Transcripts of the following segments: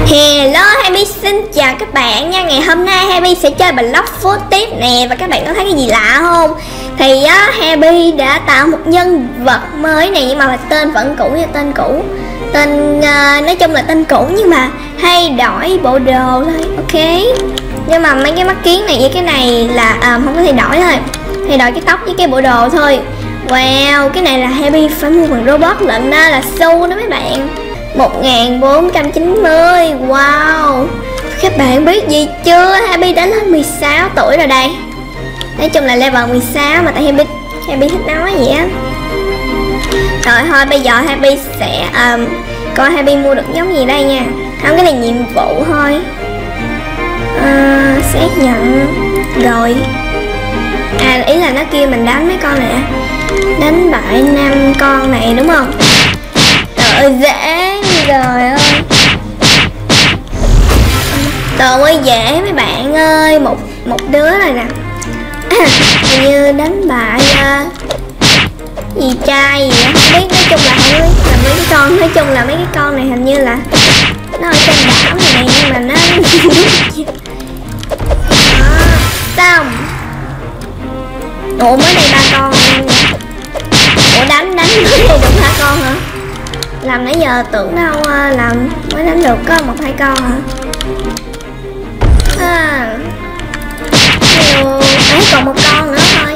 Hello, Happy xin chào các bạn nha. Ngày hôm nay Happy sẽ chơi Blox Fruit tiếp nè. Và các bạn có thấy cái gì lạ không? Thì á, Happy đã tạo một nhân vật mới này, nhưng mà tên vẫn cũ như tên cũ. Nói chung là tên cũ nhưng mà hay đổi bộ đồ thôi. Ok. Nhưng mà mấy cái mắt kiến này với cái này là không có thay đổi thôi. Thay đổi cái tóc với cái bộ đồ thôi. Wow, cái này là Happy phải mua bằng robot lận đó, là xu đó mấy bạn. 1490. Wow. Các bạn biết gì chưa? Happy đã lên 16 tuổi rồi đây. Nói chung là level 16 mà tại Happy thích nói vậy á. Rồi thôi bây giờ Happy sẽ coi Happy mua được giống gì đây nha. Không, cái này nhiệm vụ thôi. Xác nhận. Rồi. Ý là nó kêu mình đánh mấy con này. Đánh bại 5 con này đúng không? Trời dễ rồi ơi. Trời ơi dễ mấy bạn ơi. Một đứa này nè. Như đánh bại gì trai gì đó không biết. Nói chung là không biết là mấy cái con. Nói chung là mấy cái con này hình như là nó ở trên đảo này nhưng mà nó xong. Ủa mới đây 3 con em nha. Ủa đánh mới đây được 2 con hả? Làm nãy giờ tưởng đâu làm mới đánh được có 1-2 con hả? Ấy còn 1 con nữa thôi.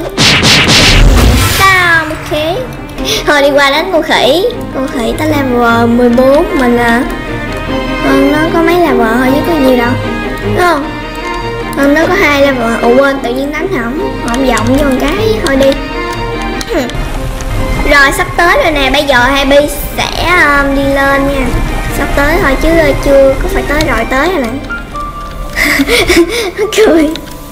Sao? Ok. Thôi đi qua đánh con khỉ. Con khỉ tới level 14. Mình nó có mấy level thôi chứ có nhiều đâu. Đúng không? Nó có 2 level. Ủa quên tự nhiên đánh không vọng vô một cái. Thôi đi. Rồi sắp tới rồi nè. Bây giờ Happy sẽ đi lên nha. Sắp tới thôi chứ chưa có phải tới rồi tới rồi nè. Cười.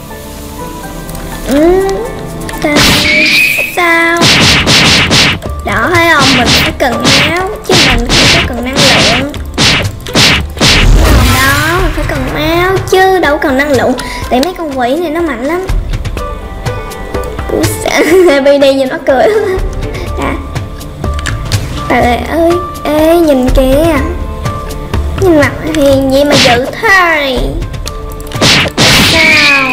Sao đó thấy không, mình phải cần máu chứ mình không có cần năng lượng. Đó mình phải cần máu chứ đâu cần năng lượng. Tại mấy con quỷ này nó mạnh lắm. Happy đi nhìn nó cười. Trời ơi, ê nhìn kìa. Nhìn mặt hiền gì mà dữ thế. Sao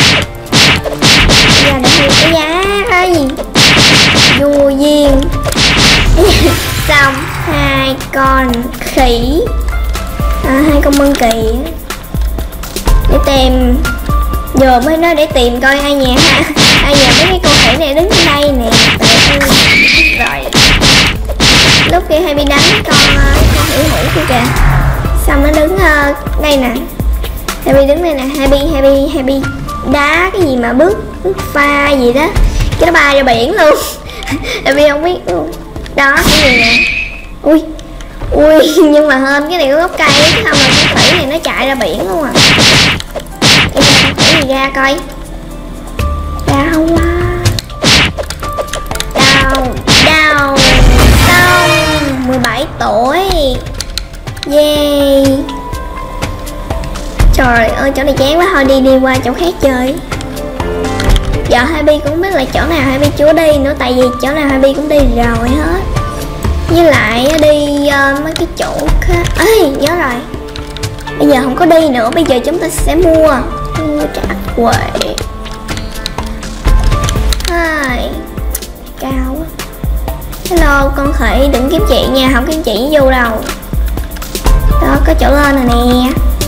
giờ để hiền cái giá ơi. Vua duyên. Xong 2 con khỉ. 2 con mân kỳ. Để tìm. Vừa mới nói để tìm coi ai nhà mấy cái con khỉ này đứng trên đây nè. Rồi lúc kia Happy đánh con khỉ hủ kia kìa. Xong nó đứng đây nè. Happy đứng đây nè. Happy đá cái gì mà bước pha gì đó cái nó bay ra biển luôn. Happy không biết luôn. Đó cái gì nè. Ui nhưng mà hên cái này có gốc cây chứ không là con khỉ này nó chạy ra biển luôn à. Con khỉ gì ra coi. Đau quá. Đau. Xong 17 tuổi. Yeah. Trời ơi chỗ này chán quá. Thôi đi qua chỗ khác chơi. Giờ Happy cũng biết là chỗ nào Happy chưa đi nữa. Tại vì chỗ nào Happy cũng đi rồi hết. Với lại đi mấy cái chỗ khác. Ê nhớ rồi. Bây giờ không có đi nữa. Bây giờ chúng ta sẽ mua trả quệ. Cao quá. Hello con khỉ đừng kiếm chị nha. Không kiếm chị vô đâu. Đó có chỗ lên rồi nè.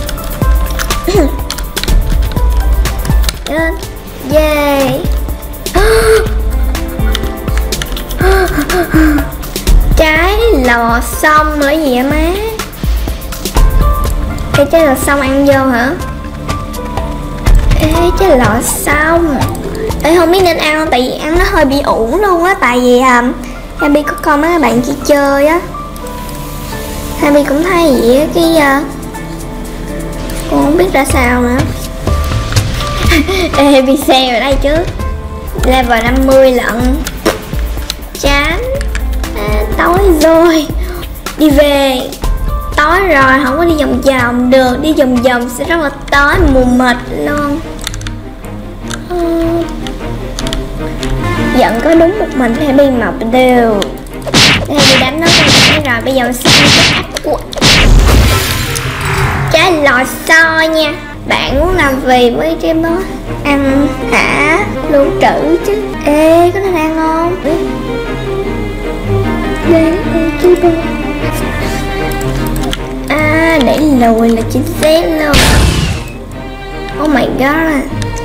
Yeah. Trái lò xong nữa gì vậy má? Cái trái lò xong ăn vô hả? Ê trái lò xong. Ê không biết nên ăn không, tại vì ăn nó hơi bị ủ luôn á. Tại vì Happy có coi mấy bạn kia chơi á. Happy cũng thấy vậy á. Cái con không biết ra sao nữa. Ê Happy xe ở đây chứ. Level 50 lận. Chán. Tối rồi. Đi về. Tối rồi không có đi vòng vòng được. Đi vòng vòng sẽ rất là tối mù mịt luôn. Giận có đúng một mình Happy mập đều. Happy đánh nó rồi. Bây giờ sẽ ăn trái lò xo nha. Bạn muốn làm gì với cái đó? Ăn hả? Lưu trữ chứ. Ê, có nên ăn không? Để chứ đâu. À, để lùi là chính xác luôn. Oh my god.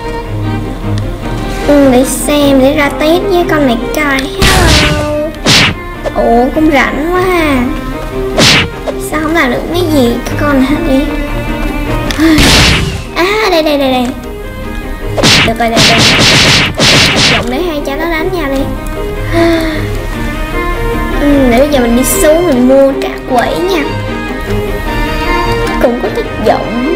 Để xem, để ra test với con này coi. Hello. Ủa, cũng rảnh quá ha. Sao không làm được mấy gì cái con này hết đi. À, đây. Được rồi, dùng để hai cháu nó đánh nhau đi. Để bây giờ mình đi xuống mình mua cả quỷ nha. Cũng có tác dụng.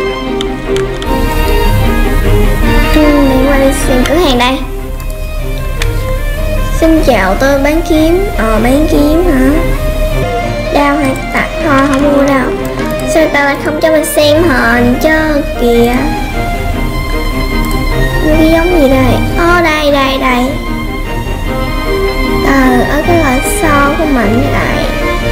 Đi qua đi xem cửa hàng đây. Xin chào, tôi bán kiếm. Bán kiếm hả? Đau hay tặng? Thôi không mua đâu. Sao người ta lại không cho mình xem hình chứ kìa. Cái giống gì đây? Đây. Ở cái loại so của mình này.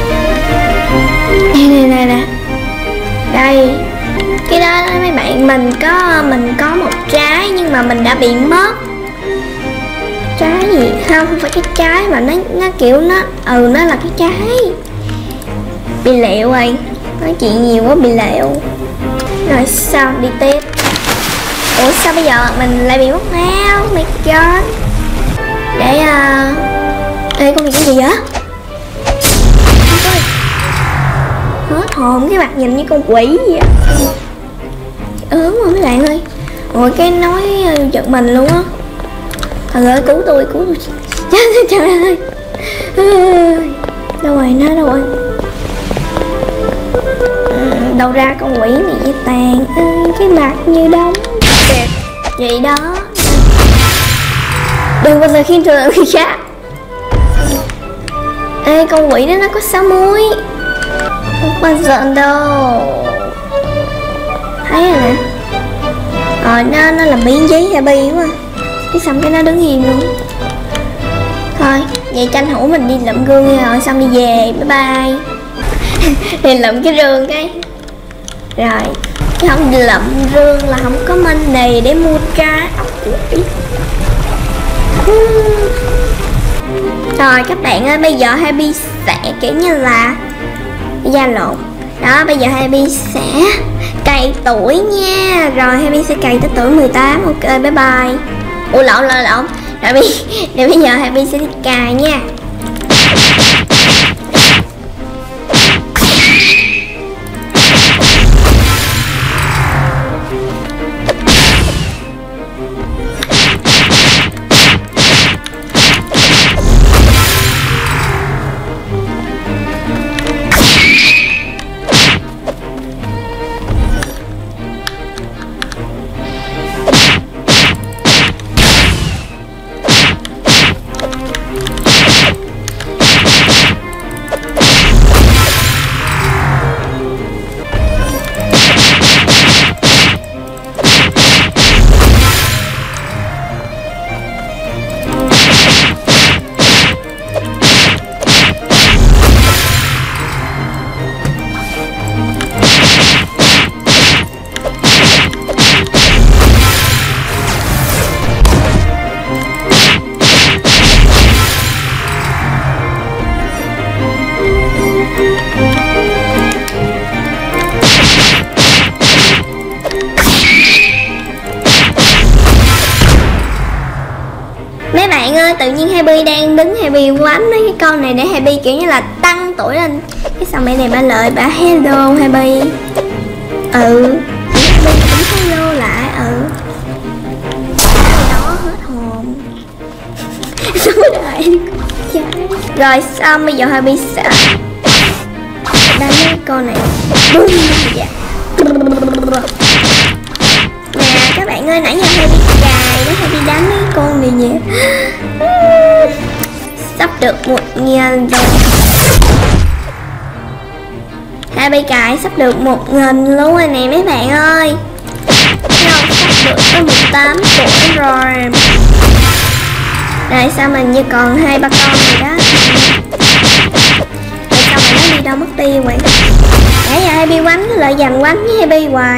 Đây. Đây. Cái đó mấy bạn, mình có một trái nhưng mà mình đã bị mất. Trái gì? Không phải cái trái mà nó kiểu nó là cái trái. Bị lẹo rồi. Nói chuyện nhiều quá bị lẹo. Rồi sao đi tiếp. Ủa sao bây giờ mình lại bị mất máu? Oh my god. Để ê, con này cái gì vậy? Hết hồn, cái mặt nhìn như con quỷ vậy. Ớn rồi mấy bạn ơi. Ủa cái nói giật mình luôn á. Trời ơi, cứu tôi. Trời ơi. Đâu rồi? Đâu ra con quỷ này với tàn. Cái mặt như đóng kẹt vậy đó. Đừng bao giờ khiêm thường người khác. Ê, con quỷ đó nó có 6 múi. Không bao giờ đâu. Thấy rồi nè. Nó làm biến giấy Happy quá. Cái xong cái nó đứng hiền luôn. Thôi, vậy tranh thủ mình đi lượm gương rồi xong đi về. Bye bye. Thì lượm cái rương cái. Rồi, chứ không đi lượm rương là không có money để mua trái ốc quỷ. Rồi các bạn ơi, bây giờ Happy sẽ kiểu như là da lộn. Đó, bây giờ Happy sẽ cày tuổi nha. Rồi Happy sẽ cày tới tuổi 18. Ok, bye bye. Ủa lộn. Để bây giờ Happy sẽ đi cài nha. Mấy bạn ơi, tự nhiên Happy đang đứng, Happy quánh mấy cái con này để Happy kiểu như là tăng tuổi lên. Cái xong mẹ này bà lợi bà hello Happy. Happy cũng hello lại. Đó hết hồn. Xong rồi đợi rồi xong bây giờ Happy sẽ đánh mấy con này. Dạ. Nè các bạn ơi, nãy giờ Happy cài nó Happy đánh mấy con này nhỉ. Sắp được 1.000 rồi. Happy cài sắp được 1.000 luôn rồi nè mấy bạn ơi. Sắp được tới 18 tuổi rồi. Rồi sao mình như còn 2-3 con rồi đó. Rồi sao mà nó đi đâu mất tiêu vậy? nãy giờ Happy quánh lại dằn quánh với Happy hoài.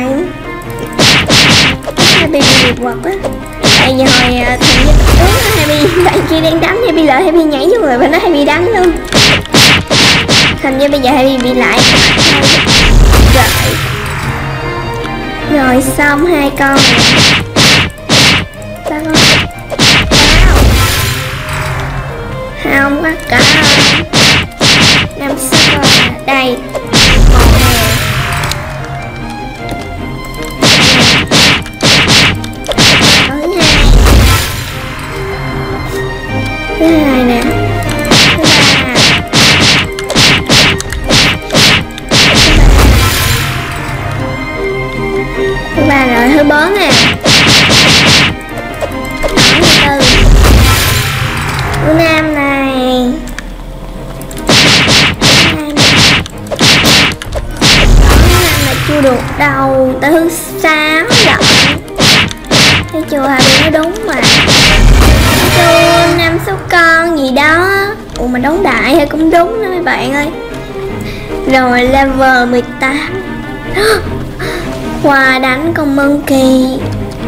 Happy bị quật á. Tại vì hồi thằng với tập tướng Happy bạn kia đang đánh, Happy lại Happy nhảy vô người và nó Happy đánh luôn. Thành ra bây giờ Happy bị lại. Rồi xong 2 con. 3 con. Không có cả 5 6 đây. Thứ hai nè. Thứ ba rồi, thứ 4 nè. Thứ 5 này. Chưa được đâu, tới thứ 6 rồi. Thấy chưa, Happy nói đúng mà. Chưa 5 6 con gì đó. Ủa mà đóng đại hay cũng đúng đó mấy bạn ơi. Rồi level 18. Khoa đánh con Monkey.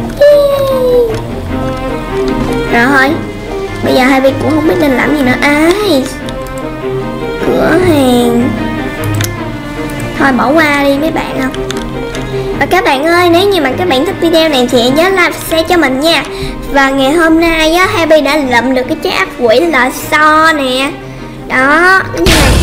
Rồi thôi, bây giờ Happy cũng không biết nên làm gì nữa. Ai cửa hàng. Thôi bỏ qua đi mấy bạn không. Và các bạn ơi, nếu như mà các bạn thích video này thì nhớ like share cho mình nha. Và ngày hôm nay á, Happy đã lượm được cái trái ác quỷ là So nè. Đó, nó như này.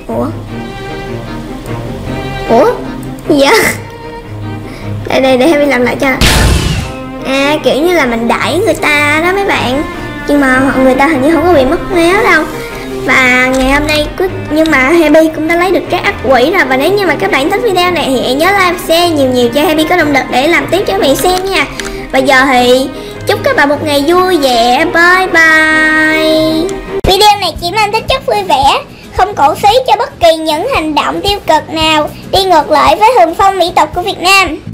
Ủa gì vậy? Đây để Happy làm lại cho. À kiểu như là mình đẩy người ta đó mấy bạn. Nhưng mà người ta hình như không có bị mất máu đâu. Và ngày hôm nay nhưng mà Happy cũng đã lấy được trái ác quỷ rồi. Và nếu như mà các bạn thích video này thì hãy nhớ like share nhiều cho Happy có động lực để làm tiếp cho các bạn xem nha. Bây giờ thì chúc các bạn một ngày vui vẻ. Bye bye. Video này chỉ mang tính chất vui vẻ, không cổ suý cho bất kỳ những hành động tiêu cực nào đi ngược lại với thuần phong mỹ tục của Việt Nam.